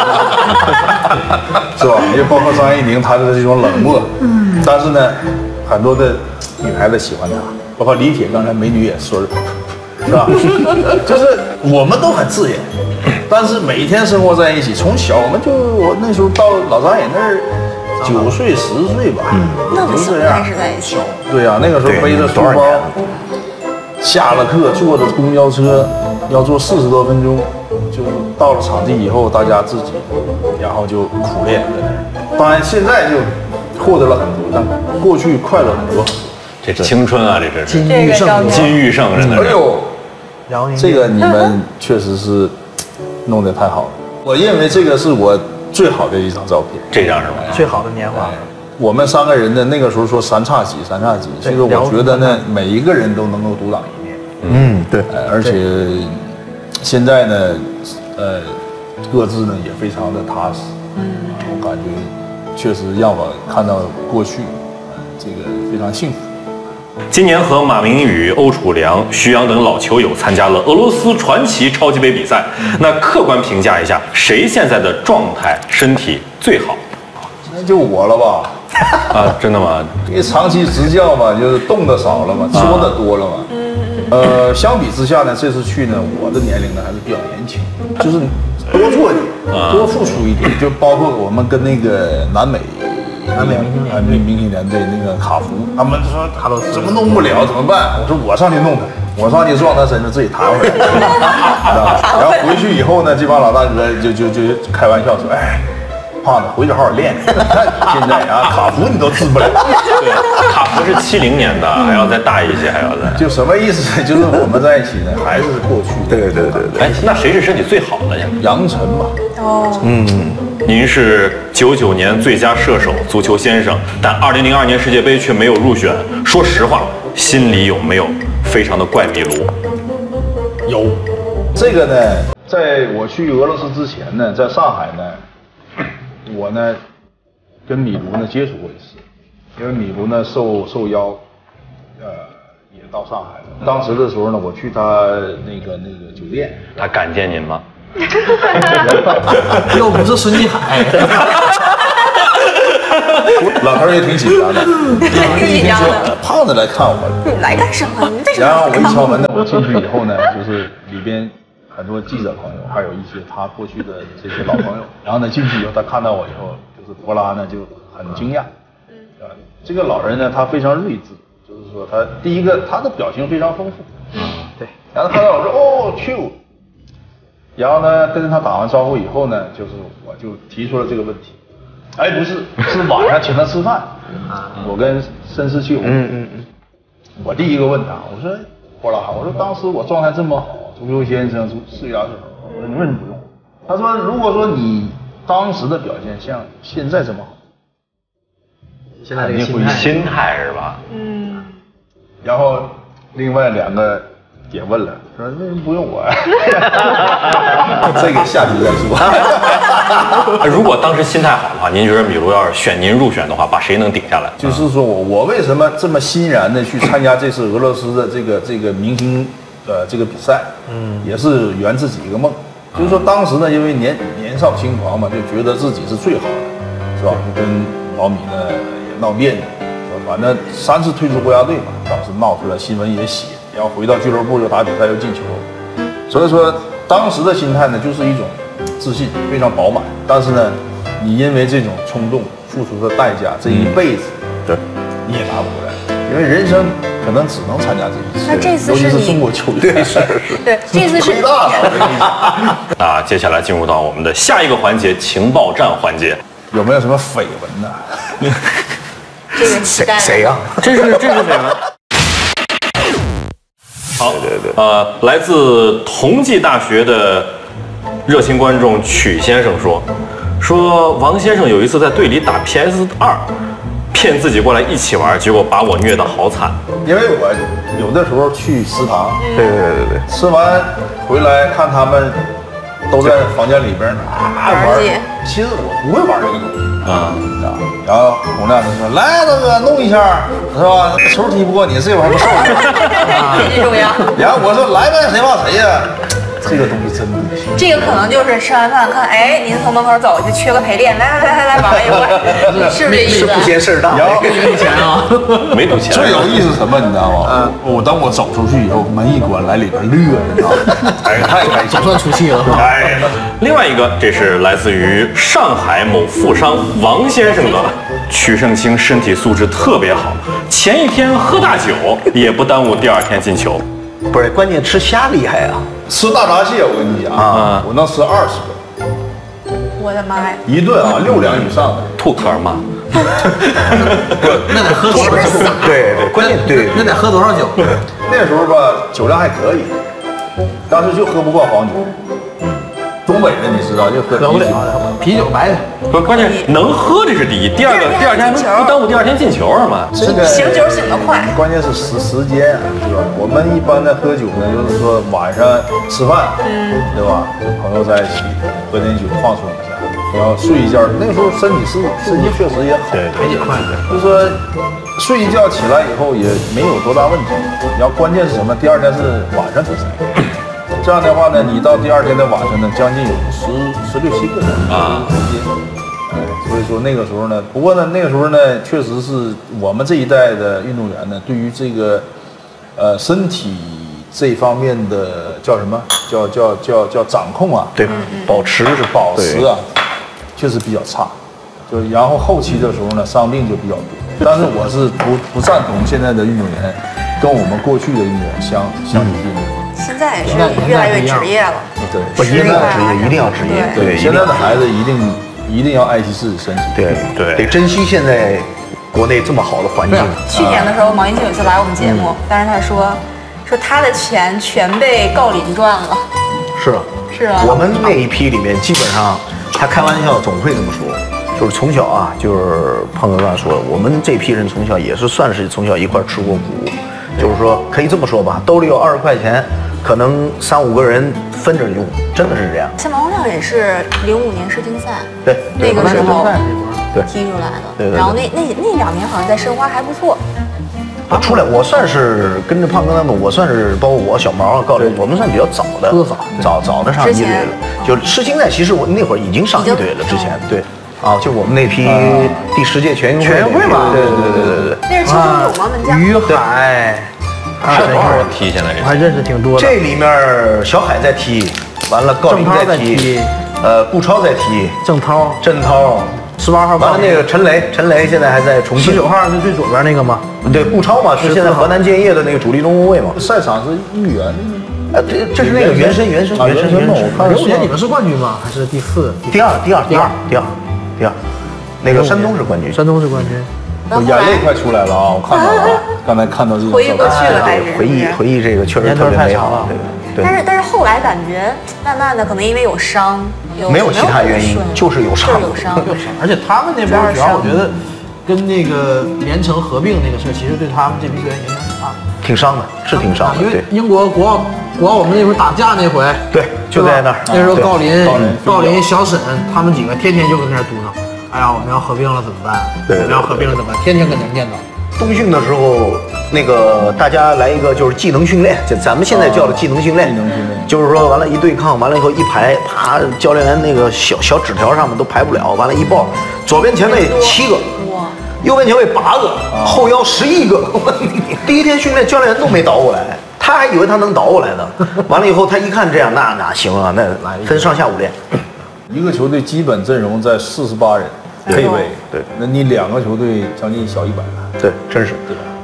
S3: 是吧？因为包括张怡宁，他的这种冷漠，但是呢，很多的女孩子喜欢他，包括李铁，刚才美女也说了，是吧？就是我们都很自然，但是每天生活在一起，从小我那时候到老张也那儿。9岁10岁吧，
S2: 那么小开始在一起。
S3: 对呀，那个时候背着书包，下了课坐着公交车，要坐40多分钟，就到了场地以后，大家自己，然后就苦练在那儿。当然现在就获得了很多，但过去快乐很多。
S5: 这是青春啊，这是
S1: 金玉胜，
S5: 金玉胜，真的是。
S3: 哎呦，这个你们确实是弄得太好了。我认为这个是我最好的一张照片，
S5: 这张是吧？
S1: 最好的年华。
S3: 我们3个人的那个时候说三叉戟，这个我觉得呢，每一个人都能够独当一面。
S4: 对，
S3: 而且现在呢，各自呢也非常的踏实。我感觉确实让我看到过去，这个非常幸福。
S5: 今年和马明宇、欧楚良、徐阳等老球友参加了俄罗斯传奇超级杯比赛。那客观评价一下，谁现在的状态、身体最好？
S3: 那就我了吧。
S5: 啊，真的吗？
S3: 因为长期执教嘛，就是动的少了嘛，说的多了嘛。相比之下呢，这次去呢，我的年龄呢还是比较年轻，就是多做点，多付出一点，就包括我们跟那个南美明星联队那个卡福，他们说卡洛斯怎么弄不了怎么办？我说我上去弄他，我上去撞他身上自己弹回来。然后回去以后呢，这帮老大哥就开玩笑说，哎。胖子，回去好好练。现在啊，卡福你都治不了。
S5: 对，卡福是70年的，还要再大一些，还要再。
S3: 就什么意思？就是我们在一起呢，还是过去。
S4: 对。
S5: 哎，那谁是身体最好的呀？
S3: 杨晨吧。
S5: 您是99年最佳射手、足球先生，但2002年世界杯却没有入选。说实话，心里有没有非常的怪米卢？
S3: 有。这个呢，在我去俄罗斯之前呢，在上海呢。我呢，跟米卢呢接触过一次，因为米卢呢受邀，也到上海了。当时的时候呢，我去他那个酒店，
S5: 他敢见您吗？
S1: 又不是孙继海，
S3: 老头也挺紧张的，
S2: 挺紧张的。
S3: 胖子来看我，
S2: 你来干什么？你为什么？
S3: 然后我一敲门呢，我进去以后呢，就是里边。很多记者朋友，还有一些他过去的这些老朋友，然后呢进去以后，他看到我以后，就是博拉呢就很惊讶，这个老人呢他非常睿智，就是说他第一个他的表情非常丰富，对，然后看到我说哦去，然后呢跟他打完招呼以后呢，就是我就提出了这个问题，哎不是，是晚上请他吃饭，我跟申思去，我第一个问他，我说博拉，我说当时我状态这么好。足球先生是牙是好，我说你为什么不用？他说如果说你当时的表现像现在这么好，
S1: 现在这个
S5: 心态是吧？
S3: 然后另外2个也问了，说为什么不用我呀？这个下集再说。
S5: 如果当时心态好的话，您觉得米卢要是选您入选的话，把谁能顶下来？
S3: 就是说我为什么这么欣然的去参加这次俄罗斯的这个明星这个比赛，也是圆自己一个梦，就是说当时呢，因为年少轻狂嘛，就觉得自己是最好的，是吧？就跟老米呢也闹别扭，反正3次退出国家队嘛，当时闹出来新闻也写，然后回到俱乐部又打比赛又进球，所以说当时的心态呢就是一种自信，非常饱满。但是呢，你因为这种冲动付出的代价，这一辈子，你也拿不回来，因为人生可能只能参加这一次。
S2: 那这次
S3: 尤其
S2: 是你
S3: 是中国球队，
S2: 对，这次是
S3: 亏大了，我跟你讲。
S5: 啊，接下来进入到我们的下一个环节——情报站环节。
S3: 有没有什么绯闻呢？
S2: 这个期待
S4: 谁呀？
S5: 这是绯闻。好，来自同济大学的热心观众曲先生说王先生有一次在队里打 PS2，骗自己过来一起玩，结果把我虐得好惨。
S3: 因为我有的时候去食堂，
S4: 对，
S3: 吃完回来看他们都在房间里边玩，其实我不会玩这个东西啊。然后洪亮就说：“来，大哥，弄一下，是吧？球踢不过你，这会还不受你。”
S2: 这重要。
S3: 然后我说：“来呗，谁怕谁呀？”这个东西真的，
S2: 这个可能就是吃完饭看，哎，您从门口走就缺个陪练，来玩一会儿，是不是这意思？
S4: 不嫌事儿大，
S3: 然后
S1: 没钱啊，
S5: 没赌钱。
S3: 最有意思什么，你知道吗？当我走出去以后，门一关，来里边乐，你知道吗？哎，太开心，
S1: 总算出气了。
S3: 哎，
S5: 另外一个，这是来自于上海某富商王先生的。曲胜清身体素质特别好，前一天喝大酒也不耽误第二天进球。
S4: 不是，关键吃虾厉害啊！
S3: 吃大闸蟹，我跟你讲啊，我能吃20个，
S2: 我的妈呀！
S3: 一顿啊6两以上的。
S5: 吐壳吗？
S1: 那得喝多少酒？
S4: 对，关键对，
S1: 那得喝多少酒？
S3: 那时候吧，酒量还可以，当时就喝不惯黄酒。东北人你知道，就喝
S1: 喝不了啤酒白的。
S5: 不，关键能喝这是第一，第二天不耽误第二天进球是吗？
S3: 这个
S2: 醒酒醒得快，
S3: 关键是时间啊，是吧？我们一般的喝酒呢，就是说晚上吃饭，对吧？跟朋友在一起喝点酒放松一下，然后睡一觉。那个时候身体确实也好，
S1: 排解快。
S3: 就是说睡一觉起来以后也没有多大问题。然后关键是什么？第二天是晚上比赛。这样的话呢，你到第二天的晚上呢，将近有16、17个小时啊时间，所以说那个时候呢，不过呢，那个时候呢，确实是我们这一代的运动员呢，对于这个身体这方面的叫什么叫掌控啊，
S4: 对，保持
S3: 啊，确实比较差，就然后后期的时候呢，伤病就比较多。但是我是不赞同现在的运动员跟我们过去的运动员相提并论。
S2: 现在也是越来越职业了，
S3: 对，
S4: 不一定要职业，一定要职业。对，
S3: 现在的孩子一定要爱惜自己身体，
S4: 对，得珍惜现在国内这么好的环境。
S2: 去年的时候，毛一庆有一次来我们节目，但是他说他的钱全被郜林赚了。
S4: 是啊，
S2: 是啊，
S4: 我们那一批里面，基本上他开玩笑总会这么说，就是从小啊，就是胖哥刚才说的，我们这批人从小也是算是从小一块吃过苦，就是说可以这么说吧，兜里有20块钱。可能3、5个人分着用，真的是这样。
S2: 像王洪亮也是05年世锦赛，
S4: 对，
S2: 那个时候
S4: 对
S2: 踢出来的。
S4: 对，
S2: 然后那2年好像在申花还不错。
S4: 出来我算是跟着胖哥他们，我算是包括我小毛啊、郜林，我们算比较早的，早的上一队了。就世青赛，其实我那会儿已经上一队了，之前对。啊，就我们那批第10届全运会嘛，对。
S2: 那是邱胜勇吗？门将
S1: 于海。
S5: 是多少踢现在这？
S1: 我还认识挺多的。
S4: 这里面小海在踢，完了郜林在踢，顾超在踢，郑涛，18号。完了那个陈雷现在还在重庆。
S1: 19号是最左边那个吗？
S4: 对，顾超嘛，是现在河南建业的那个主力中后卫嘛。
S3: 赛场是豫园。
S4: 这是那个原生。
S1: 05年你们是冠军吗？还是第4？
S4: 第二。那个山东是冠军。
S1: 山东是冠军。
S3: 我眼泪快出来了啊！我看到了，刚才看到这个
S2: 回忆过去了，还是
S4: 回忆这个确实特别美好。对。
S2: 但是后来感觉慢慢的，可能因为有伤，
S4: 没有其他原因，就是有伤。
S1: 而且他们那边主要我觉得跟那个连城合并那个事，其实对他们这批球员影响挺大的。
S4: 挺伤的，是挺伤的。
S1: 因为英国国奥我们那会儿打架那回，
S4: 对，就在那儿。
S1: 那时候郜林、小沈他们几个天天就跟那儿嘟囔。哎呀，我们要合并了怎么办？我们要合并了怎么办？天天跟能见到。
S4: 冬训的时候，那个大家来一个就是技能训练，咱们现在叫的技能训练，就是说完了，一对抗完了以后一排，啪，教练员那个小纸条上面都排不了，完了，一报，左边前卫7个，右边前卫8个，后腰11个。第一天训练，教练员都没倒过来，他还以为他能倒过来呢。完了以后，他一看这样，那哪行啊？那分上下午练。
S3: 一个球队基本阵容在48人配备，
S4: 对，
S3: 那你2个球队将近小100人，
S4: 对，真是。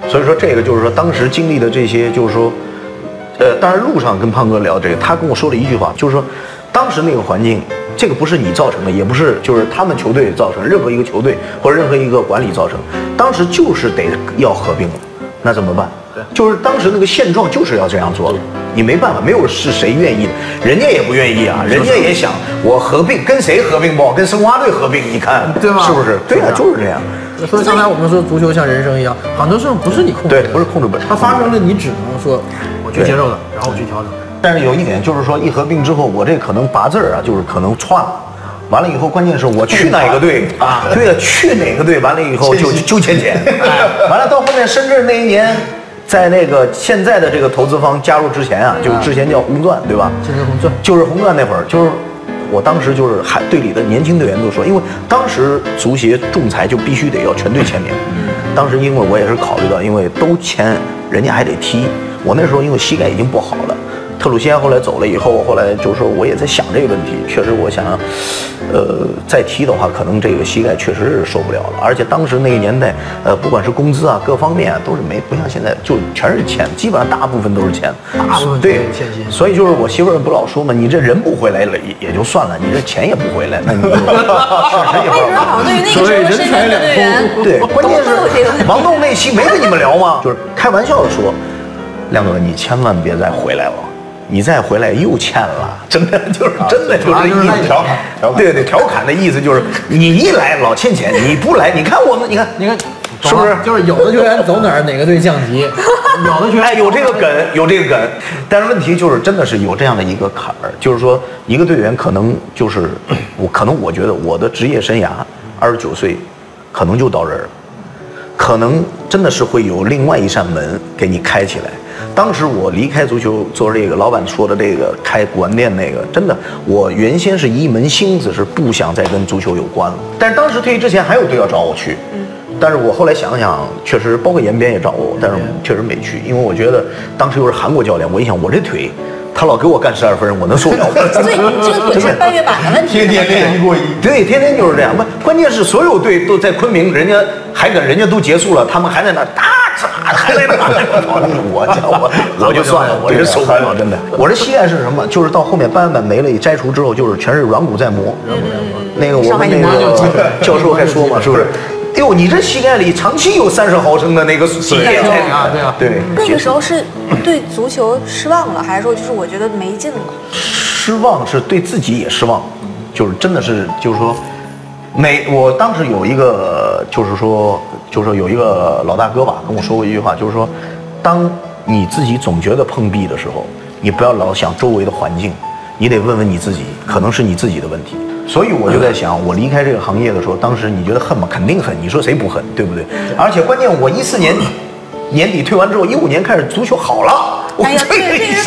S4: 所以说这个就是说当时经历的这些，就是说，当然路上跟胖哥聊这个，他跟我说了一句话，就是说，当时那个环境，这个不是你造成的，也不是就是他们球队造成，任何一个球队或者任何一个管理造成，当时就是得要合并了，那怎么办？就是当时那个现状就是要这样做的，你没办法，没有是谁愿意的，人家也不愿意啊，人家也想我合并，跟谁合并不好？跟申花队合并，你看
S1: 对吧？
S4: 是不是？对啊，就是这样。
S1: 所以刚才我们说足球像人生一样，很多事情不是你控制的，
S4: 对，不是控制不了，
S1: 它发生了，你只能说我去接受它，然后我去调整。
S4: 但是有一点就是说，一合并之后，我这可能8字啊，就是可能串了。完了以后，关键是我去哪个队啊？对了，去哪个队？完了以后就欠钱。完了到后面深圳那一年，在那个现在的这个投资方加入之前啊，就是之前叫红钻，对吧？
S1: 现在红钻
S4: 就是红钻那会儿，就是我当时就是还队里的年轻队员都说，因为当时足协仲裁就必须得要全队签名。当时因为我也是考虑到，因为都签，人家还得踢。我那时候因为膝盖已经不好了。特鲁西安后来走了以后，后来就是说我也在想这个问题，确实我想，再踢的话，可能这个膝盖确实是受不了了。而且当时那个年代，不管是工资啊各方面啊，都是不像现在就全是钱，基本上大部分都是钱，
S1: 大部分
S4: 对
S1: 现金。
S4: 所以就是我媳妇儿不老说嘛，你这人不回来了也就算了，你这钱也不回来，那你就确实也不知道。
S2: 好像对于那个时候深圳的队员，
S4: 对，关键是王栋那期没跟你们聊吗？就是开玩笑的说，亮哥你千万别再回来了。你再回来又欠了，真的就是意思
S3: 调侃，
S4: 对调侃的意思就是你一来老欠钱，你不来，你看我们，你看是不是？
S1: 就是有的球员走哪儿哪个队降级，有的球员
S4: 有这个梗，但是问题就是真的是有这样的一个坎儿，就是说一个队员可能就是我觉得我的职业生涯29岁，可能就到这儿了，可能真的是会有另外一扇门给你开起来。当时我离开足球做这个老板说的这个开古玩店那个，真的，我原先是一门心思是不想再跟足球有关了。但是当时退役之前还有队要找我去，但是我后来想想，确实包括延边也找我，但是确实没去，因为我觉得当时又是韩国教练，我一想我这腿，他老给我干12分，我能受了吗？
S2: 所以你这个腿是半月板的问题。
S3: 天天练1过1，
S4: 对，天天就是这样。关键是所有队都在昆明，人家都结束了，他们还在那还在那我就算了，我这受不了，真的。我这膝盖是什么？就是到后面斑板没了，一摘除之后，就是全是软骨在磨。那个我们那个教授还说嘛，是不是？哎呦，你这膝盖里长期有30毫升的那个水
S1: 啊，对啊，
S4: 对。
S2: 那个时候是对足球失望了，还是说就是我觉得没劲了？
S4: 失望是对自己也失望，就是真的是就是说。我当时有一个，就是说有一个老大哥吧，跟我说过一句话，就是说，当你自己总觉得碰壁的时候，你不要老想周围的环境，你得问问你自己，可能是你自己的问题。所以我就在想，我离开这个行业的时候，当时你觉得恨吗？肯定恨，你说谁不恨，对不对？而且关键我14年年底退完之后，15年开始足球好了。
S2: 哎呀，这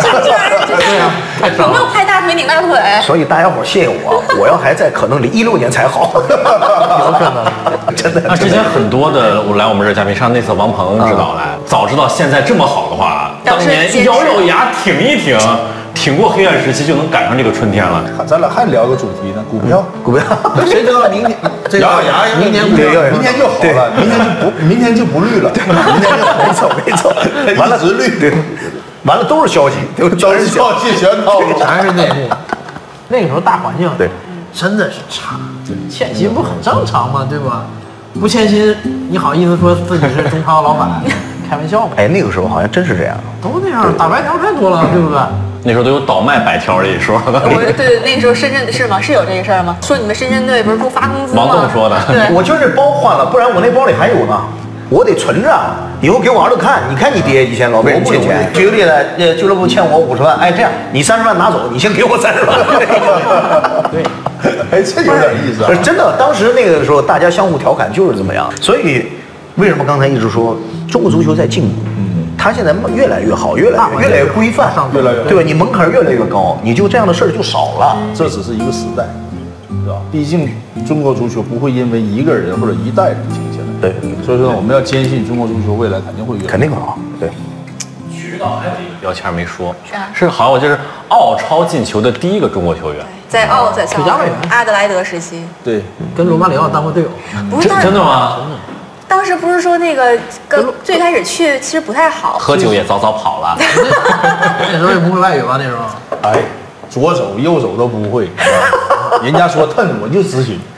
S2: 有没有拍大腿拧大腿？
S4: 所以大家伙谢谢我要还在，可能离16年才好，有可能，真的。
S5: 那之前很多的来我们这嘉宾，上那次王鹏指导来，早知道现在这么好的话，当年咬牙挺一挺，挺过黑暗时期，就能赶上这个春天了。
S3: 咱俩还聊个主题呢，股票，
S1: 谁知道明年
S3: 咬牙，
S1: 明年
S3: 就好了，明天就不绿了，明天就
S4: 没错，
S3: 完了直绿，
S4: 对。完了都是消息，
S3: 都是消息，全套路，
S1: 全是内幕。那个时候大环境
S4: 对
S1: 真的是差，欠薪不很正常吗？对吧？不欠薪，你好意思说自己是中超老板？开玩笑吗？
S4: 哎，那个时候好像真是这样，
S1: 都那样，打白条太多了，对不对？
S5: 那时候都有倒卖白条这一说。
S2: 对，那个时候深圳是吗？是有这个事儿吗？说你们深圳队不是不发工资吗？
S5: 王栋说的。
S2: 对，
S4: 我就是包换了，不然我那包里还有呢。我得存着，以后给我儿子看。你看你爹以前老被人欠钱，举个例子，俱乐部欠我50万，哎，这样你30万拿走，你先给我30万。
S1: 对，
S3: 哎，这有点意思啊！
S4: 真的，当时那个时候大家相互调侃就是这么样。所以，为什么刚才一直说中国足球在进步？它现在越来越好，越来越规范，
S3: 越来越
S4: 对吧？你门槛越来越高，你就这样的事儿就少了。
S3: 这只是一个时代，是吧？毕竟中国足球不会因为一个人或者一代人停下来。
S4: 对，
S3: 所以说我们要坚信中国足球未来肯定会
S4: 肯定很好。对。
S5: 徐指导还有一个标签没说，是好像我就是澳超进球的第一个中国球员，
S2: 在阿德莱德时期，
S3: 对，
S1: 跟罗马里奥当过队友。
S2: 不是
S5: 真的吗？
S2: 当时不是说那个跟最开始去其实不太好，
S5: 喝酒也早早跑了。
S1: 那时候也不会外语吧？那时候，
S3: 哎，左手右手都不会，人家说疼我就咨询。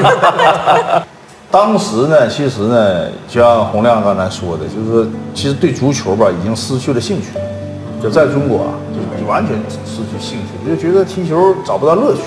S3: 当时呢，其实呢，就像洪亮刚才说的，就是说，其实对足球吧已经失去了兴趣，就在中国啊，就完全失去兴趣，就觉得踢球找不到乐趣。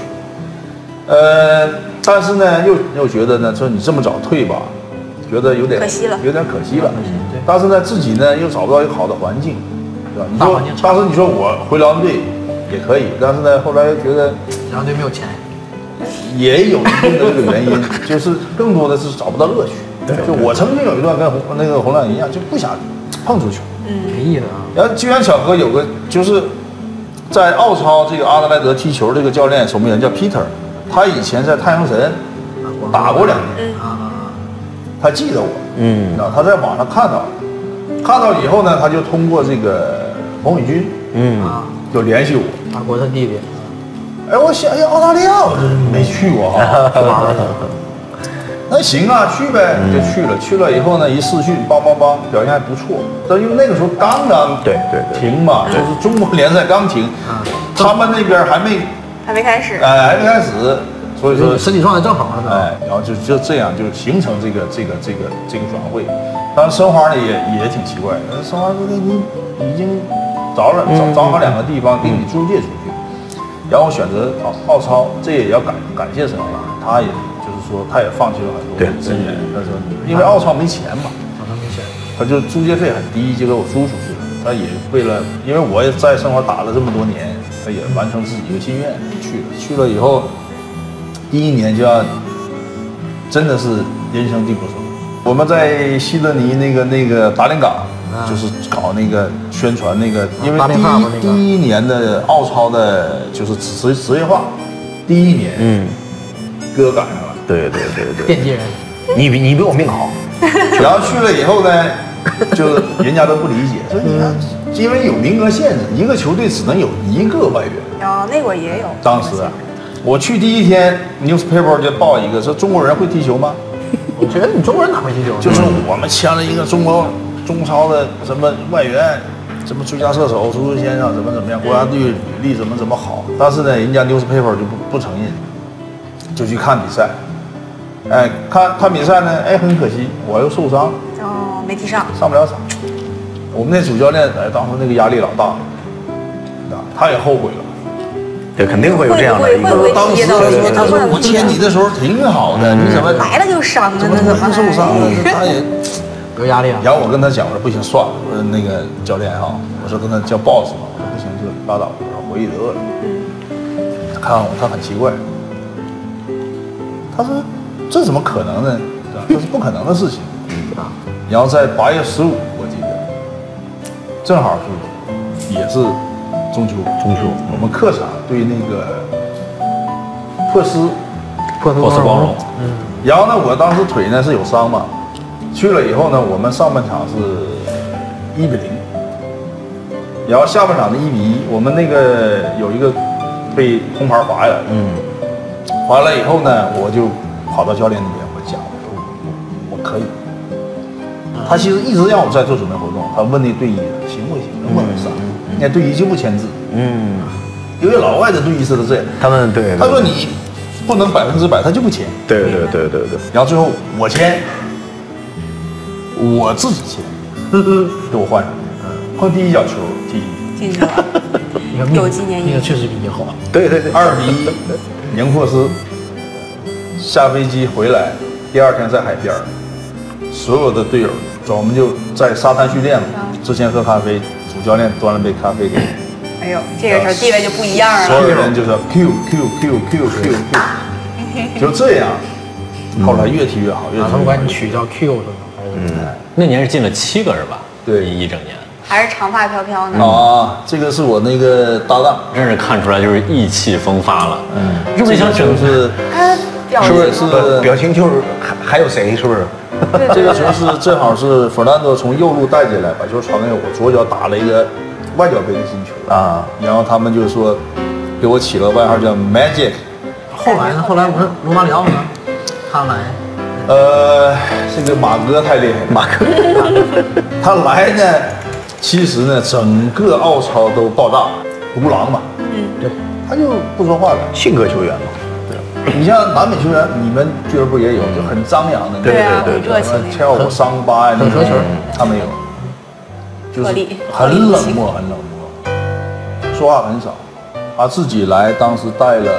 S3: 但是呢，又觉得呢，说你这么早退吧，觉得有点
S2: 可惜了，
S3: 有点可惜了。但是呢，自己呢又找不到一个好的环境，对吧？你说当时你说我回辽宁队也可以，但是呢，后来又觉得
S1: 辽宁队没有钱。
S3: 也有一定的这个原因，就是更多的是找不到乐趣。就我曾经有一段跟洪亮一样，就不想碰足球，
S1: 没意思啊。
S3: 然后机缘巧合有个就是在澳超这个阿德莱德踢球这个教练守门员叫 Peter， 他以前在太阳神打过2年，他记得我，然后他在网上看到以后呢，他就通过这个蒙宇军，就联系我，
S1: 法国他弟弟。
S3: 哎，我想，哎，澳大利亚我真没去过哈，那行啊，去呗，就去了以后呢，一试训，梆，表现还不错。但因为那个时候刚
S4: 对
S3: 停嘛，就是中国联赛刚停，他们那边还没开始，还没开始，所以说
S1: 身体状态正好是吧？
S3: 哎，然后就这样就形成这个转会。当然申花呢也挺奇怪，申花说你已经找好2个地方给你租借出去。然后选择澳超，这也要感谢申花，他也就是说他也放弃了很多资源。他说因为澳超没钱嘛，他就租借费很低，就给我租出去了。他也为了，因为我也在申花打了这么多年，他也完成自己一个心愿去了以后，第1年就要真的是人生地不熟。我们在西德尼那个达令港。就是搞那个宣传那个，因为第一年的澳超的就是职业化，第1年，哥赶上了，
S4: 对，
S1: 奠基人，
S4: 你比我命好。
S3: 然后去了以后呢，就人家都不理解，说你看，因为有名额限制，一个球队只能有1个外援。
S2: 哦，那会儿也有。
S3: 当时我去第1天 ，newspaper 就报一个说中国人会踢球吗？
S1: 我觉得你中国人哪会踢球？
S3: 就是我们签了一个中超的什么外援，什么最佳射手、足球先生怎么样，国家队履历怎么好，但是呢，人家 newspaper 就不承认，就去看比赛。哎，看比赛呢，哎，很可惜我又受伤，
S2: 没踢上
S3: 不了场。我们那主教练当时那个压力老大，他也后悔了。
S4: 对，肯定会有这样的一个。
S3: 当时他说我签你的时候挺好的，你怎么
S2: 来了就伤了？
S3: 怎么受伤了？他也。
S1: 有压力啊！
S3: 然后我跟他讲，我说不行，算了，我说那个教练哈，我说跟他叫 boss 嘛，我说不行就拉倒，我说回去得了。他看我，他很奇怪，他说这怎么可能呢？这是不可能的事情。然后在8月15，我记得正好是也是中秋，我们客场对那个珀斯光荣，然后呢，我当时腿呢是有伤嘛。去了以后呢，我们上半场是1-0，然后下半场的1-1，我们那个有一个被红牌罚下来，罚了以后呢，我就跑到教练那边，我讲，我说我可以。他其实一直让我在做准备活动，他问那队医行不行，能不能上？那队医就不签字，因为老外的队医是这样，
S4: 他们对，
S3: 他说你不能100%，他就不签。对。然后最后我签。我自己签，给我换上，换第1脚球
S2: 进去了，有纪念意义。
S1: 那个确实比你好。
S3: 对，2-1，宁珀斯。下飞机回来，第2天在海边，所有的队友，我们就在沙滩训练嘛。之前喝咖啡，主教练端了杯咖啡给我。
S2: 哎呦，这个时候地位就不一样了。
S3: 所有人就说 Q，就这样。后来越踢越好，
S1: 他们管你取叫 Q 的。
S5: 那年是进了7个是吧？
S3: 对，
S5: 一整年。
S2: 还是长发飘飘呢。
S3: 这个是我那个搭档，
S5: 真是看出来就是意气风发了。是不是想整
S3: 是？是不是
S4: 表情就是还有谁？是不是？
S3: 这个球是正好是弗兰多从右路带进来，把球传给我，左脚打了一个外脚背的进球啊。然后他们就说给我起了外号叫 Magic。
S1: 后来呢？后来不是罗马里奥呢？他来。
S3: 这个马哥太厉害了，
S4: 马克，
S3: 他来呢，其实呢，整个澳超都爆炸，独狼嘛，对，他就不说话了，
S4: 性格球员嘛。
S3: 你像南美球员，你们俱乐部也有，就很张扬的，
S2: 对啊，很热情，
S3: 跳舞桑巴呀，
S1: 很合群，
S3: 他们有，就是很冷漠，很冷漠，说话很少，他自己来，当时带了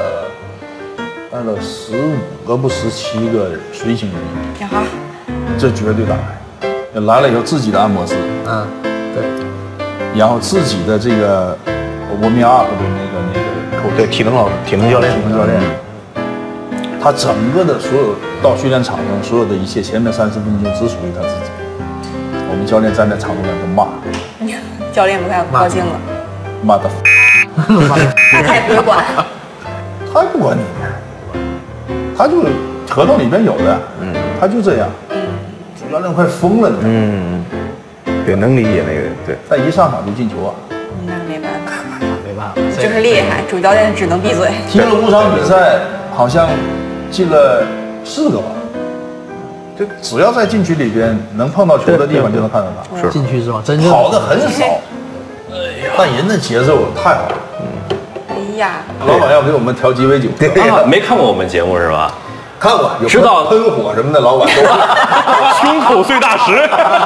S3: 15个不17个随行人员，
S2: 呀，
S3: 这绝对大牌。来了以后，自己的按摩师，
S1: 对，
S3: 然后自己的这个warming up的那个
S4: 对，体能教练，
S3: 他整个的所有到训练场上所有的一切，前面30分钟只属于他自己。我们教练站在场上就骂，
S2: 教练不太高兴了，
S3: 骂的，
S2: 他也不会管，
S3: 他不管你，他就合同里面有的，他就这样，主教练快疯了，
S4: 对，能理解那个，对，
S3: 但一上场就进球啊，
S2: 那没办法，
S1: 没办法，
S2: 就是厉害，主教练只能闭嘴。
S3: 踢了5场比赛，好像进了4个吧。就只要在禁区里边能碰到球的地方，就能看到他。
S1: 禁区是吧？真正
S3: 跑的很少，但人的节奏太好了。
S2: 哎呀，
S3: 老板要给我们调鸡尾酒，
S5: 没看过我们节目是吧？
S3: 看过，有
S5: 知道
S3: 喷火什么的，老板都
S5: 胸口碎大石。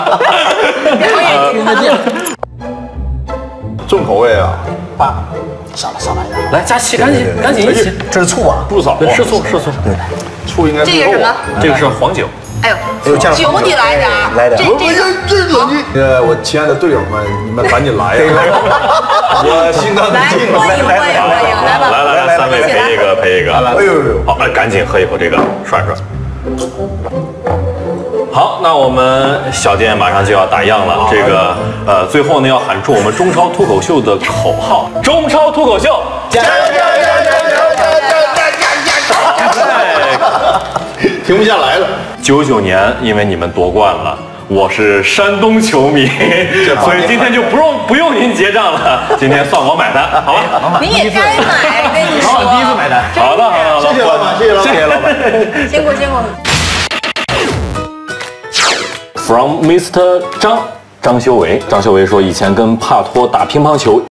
S1: 听得见。
S3: 重口味啊！
S1: 上来的。
S5: 来，佳琪，赶紧一起。
S4: 这是醋啊，
S3: 不少，
S5: 对，是醋。对，
S3: 醋应该
S2: 这个什么？
S5: 这个是黄酒。
S2: 哎呦，酒你来点儿，
S4: 来点儿。
S2: 这
S3: 冷静。我亲爱的队友们，你们赶紧来呀！我心脏
S2: 来，欢迎，来吧，
S5: 来，3位陪一个。
S3: 哎呦，
S5: 好，赶紧喝一口这个涮。好，那我们小店马上就要打烊了。这个最后呢要喊出我们中超脱口秀的口号：中超脱口秀，加油！
S3: 停不下来了。
S5: 99年，因为你们夺冠了。我是山东球迷，所以今天就不用您结账了，今天算我买单，好吧？
S2: 你也该买，跟你说。
S1: 老板第一次买单。
S5: 好的，
S3: 谢谢老板，谢谢老板，
S2: 辛苦。
S5: From Mr. 张修为说，以前跟帕托打乒乓球